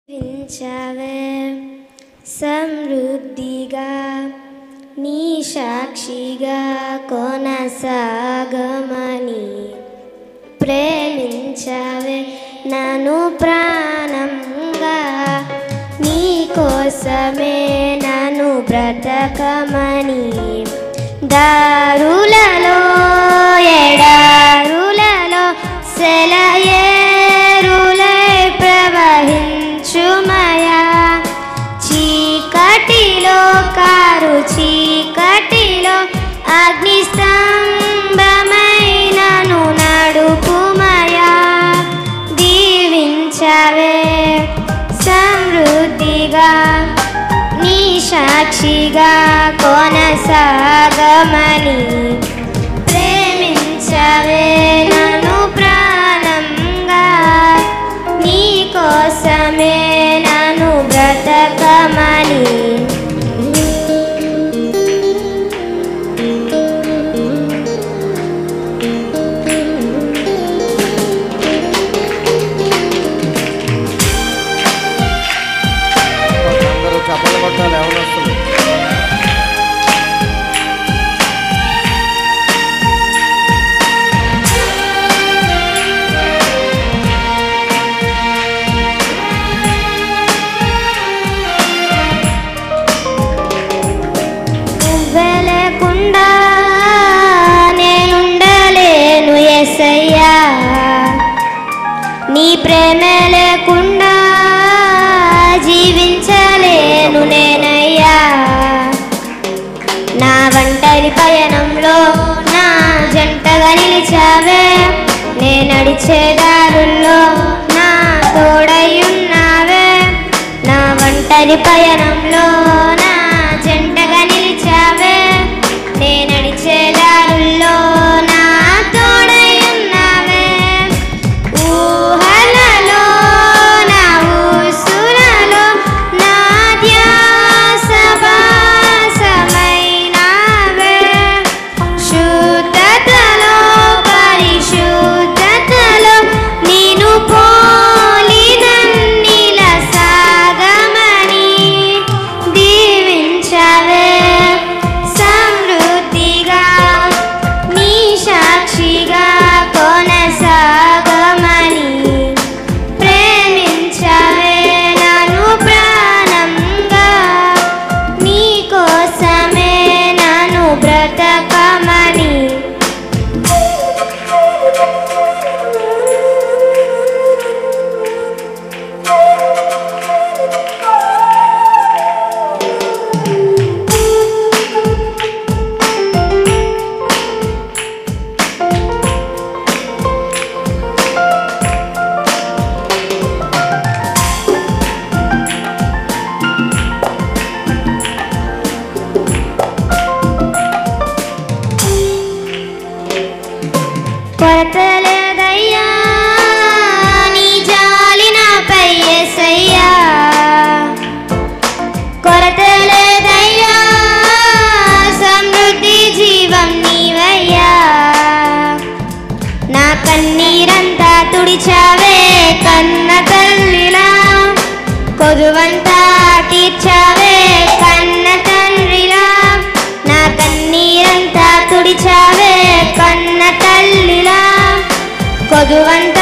వించవే సమృద్ధిగా నీ సాక్షిగా కొనసాగమని ప్రేమించవే నన్ను ప్రాణంగా నీ కోసమే నన్ను బ్రతకమని దారులలో ఎడారులలో సెలయేరులై ప్రవహించుమయా చీకటిలో కారు చీకటిలో అగ్ని స్తంభమైనను నడుపుమయా దీవించవే సమృద్ధిగా నీ సాక్షిగా కొనసాగమని ప్రేమించవే నన్ను ప్రాణంగా నీ కోసమే నన్ను బ్రతకమని చప్పలు కొట్టాలి ఎవరు వస్తుంది లేకుండా నేనుండలేను యేసయ్యా నీ ప్రేమ లేకుండా జీవించలేను నేనయ్యా నా ఒంటరి పయనంలో నా జంటగా నిలిచావే నే నడిచే దారుల్లో నా తోడై ఉన్నావే నా ఒంటరి పయనంలో నా జంటగా నిలిచావే నే నడిచే దారుల్లో నా తోడై ఉన్నావే ఊహలలో నా ఊసులలో నా ధ్యాస భాసమైనావే శుద్ధతలో పరిశుద్ధతలో నీను పోలినన్నిల సాగమని దీవించవే సమృద్ధిగా నీ సాక్షిగా కొనసాగమని ప్రేమించవే నన్ను ప్రాణంగా నీ కోసమే నన్ను బ్రతకమని కొరతలేదయ్యా నీ జాలి నాపై యేసయ్యా కొరతలేదయ్యా సమృద్ధి జీవం నీవయ్యా నా కన్నీరంతా తుడిచావే కన్న తల్లిలా కొదువంతా తీర్చావే కన్న తండ్రిలా నా కన్నీరంతా తుడిచావే కన్న తల్లిలా కొదువంతా